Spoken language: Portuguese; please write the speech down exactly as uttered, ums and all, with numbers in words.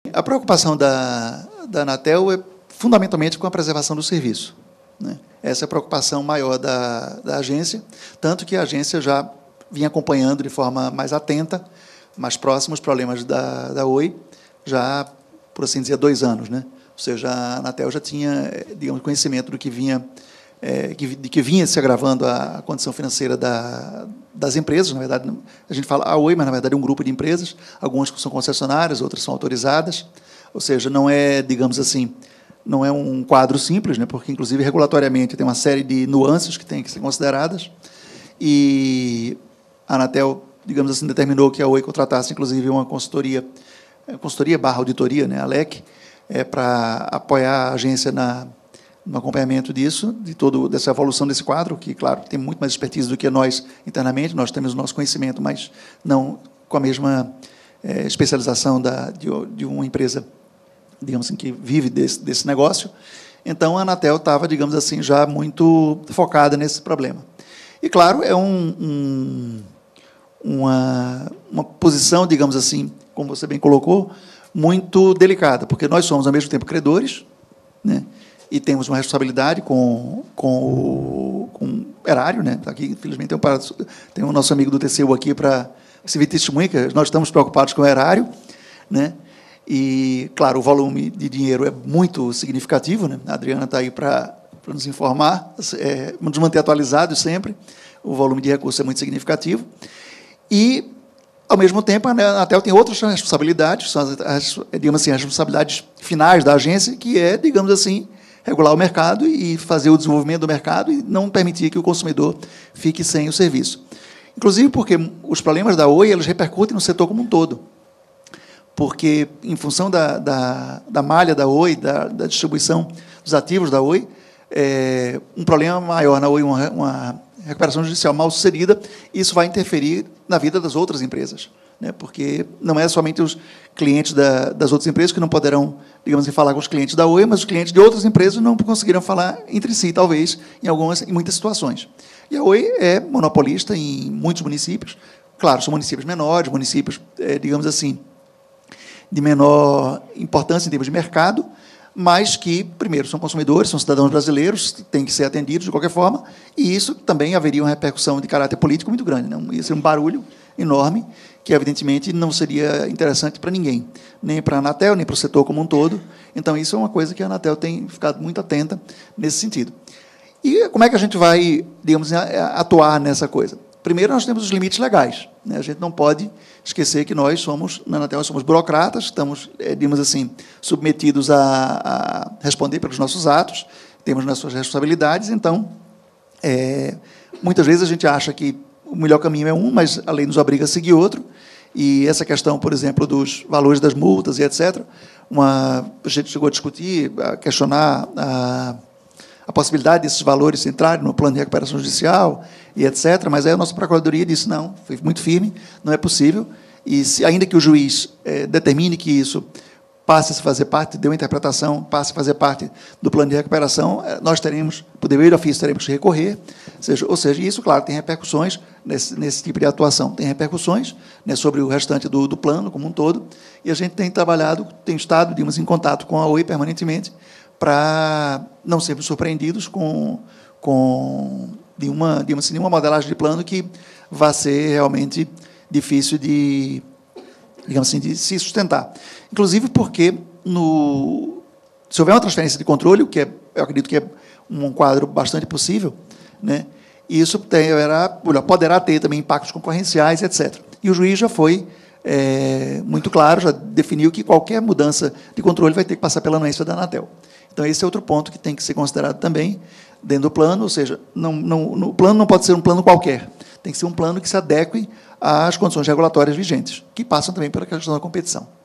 A preocupação da, da Anatel é fundamentalmente com a preservação do serviço, né? Essa é a preocupação maior da, da agência, tanto que a agência já vinha acompanhando de forma mais atenta, mais próxima, os problemas da, da Oi, já, por assim dizer, há dois anos, né? Ou seja, a Anatel já tinha, digamos, conhecimento do que vinha, é, que, de que vinha se agravando a condição financeira da, das empresas. Na verdade, a gente fala a Oi, mas, na verdade, é um grupo de empresas, algumas são concessionárias, outras são autorizadas, ou seja, não é, digamos assim, não é um quadro simples, né, porque, inclusive, regulatoriamente, tem uma série de nuances que têm que ser consideradas, e a Anatel, digamos assim, determinou que a Oi contratasse, inclusive, uma consultoria, consultoria barra auditoria, né, a LEC, é, para apoiar a agência na, no acompanhamento disso, de todo, dessa evolução desse quadro, que, claro, tem muito mais expertise do que nós internamente, nós temos o nosso conhecimento, mas não com a mesma é, especialização da, de, de uma empresa, digamos assim, que vive desse, desse negócio. Então, a Anatel estava, digamos assim, já muito focada nesse problema. E, claro, é um, um, uma, uma posição, digamos assim, como você bem colocou, muito delicada, porque nós somos, ao mesmo tempo, credores, né, e temos uma responsabilidade com, com, o, com o erário, né? Aqui, infelizmente, tem, um, tem o nosso amigo do T C U aqui para servir testemunha, que nós estamos preocupados com o erário, né? E, claro, o volume de dinheiro é muito significativo, né? A Adriana está aí para nos informar, é, nos manter atualizados sempre. O volume de recursos é muito significativo. E, ao mesmo tempo, a Anatel tem outras responsabilidades, são as, as, digamos assim, as responsabilidades finais da agência, que é, digamos assim, regular o mercado e fazer o desenvolvimento do mercado e não permitir que o consumidor fique sem o serviço. Inclusive porque os problemas da Oi, eles repercutem no setor como um todo. Porque, em função da, da, da malha da Oi, da, da distribuição dos ativos da Oi, é, um problema maior na Oi, uma, uma recuperação judicial mal sucedida, isso vai interferir na vida das outras empresas, né? Porque não é somente os clientes da, das outras empresas que não poderão, digamos assim, falar com os clientes da Oi, mas os clientes de outras empresas não conseguirão falar entre si, talvez, em algumas, em muitas situações. E a Oi é monopolista em muitos municípios, claro, são municípios menores, municípios, é, digamos assim, de menor importância em termos de mercado, mas que, primeiro, são consumidores, são cidadãos brasileiros, têm que ser atendidos de qualquer forma, e isso também haveria uma repercussão de caráter político muito grande, né? Ia ser um barulho enorme, que, evidentemente, não seria interessante para ninguém, nem para a Anatel, nem para o setor como um todo. Então, isso é uma coisa que a Anatel tem ficado muito atenta nesse sentido. E como é que a gente vai, digamos, atuar nessa coisa? Primeiro, nós temos os limites legais, né? A gente não pode esquecer que nós somos, na Anatel, somos burocratas, estamos, digamos assim, submetidos a, a responder pelos nossos atos, temos nossas responsabilidades, então, é, muitas vezes a gente acha que o melhor caminho é um, mas a lei nos obriga a seguir outro, e essa questão, por exemplo, dos valores das multas e etcétera, uma, a gente chegou a discutir, a questionar a a possibilidade desses valores entrarem no plano de recuperação judicial e etcétera, mas aí a nossa Procuradoria disse, não, foi muito firme, não é possível, e se, ainda que o juiz é, determine que isso passe a fazer parte, dê uma interpretação, passe a fazer parte do plano de recuperação, nós teremos, por dever de ofício, teremos que recorrer, ou seja, ou seja, isso, claro, tem repercussões nesse, nesse tipo de atuação, tem repercussões, né, sobre o restante do, do plano como um todo, e a gente tem trabalhado, tem estado, digamos, em contato com a Oi permanentemente, para não sermos surpreendidos com, com de uma, digamos assim, uma modelagem de plano que vai ser realmente difícil de, digamos assim, de se sustentar. Inclusive porque, no, se houver uma transferência de controle, o que é, eu acredito que é um quadro bastante possível, né, isso terá, poderá ter também impactos concorrenciais, etcétera. E o juiz já foi é, muito claro, já definiu que qualquer mudança de controle vai ter que passar pela anuência da Anatel. Então, esse é outro ponto que tem que ser considerado também dentro do plano, ou seja, não, não, no plano não pode ser um plano qualquer, tem que ser um plano que se adeque às condições regulatórias vigentes, que passam também pela questão da competição.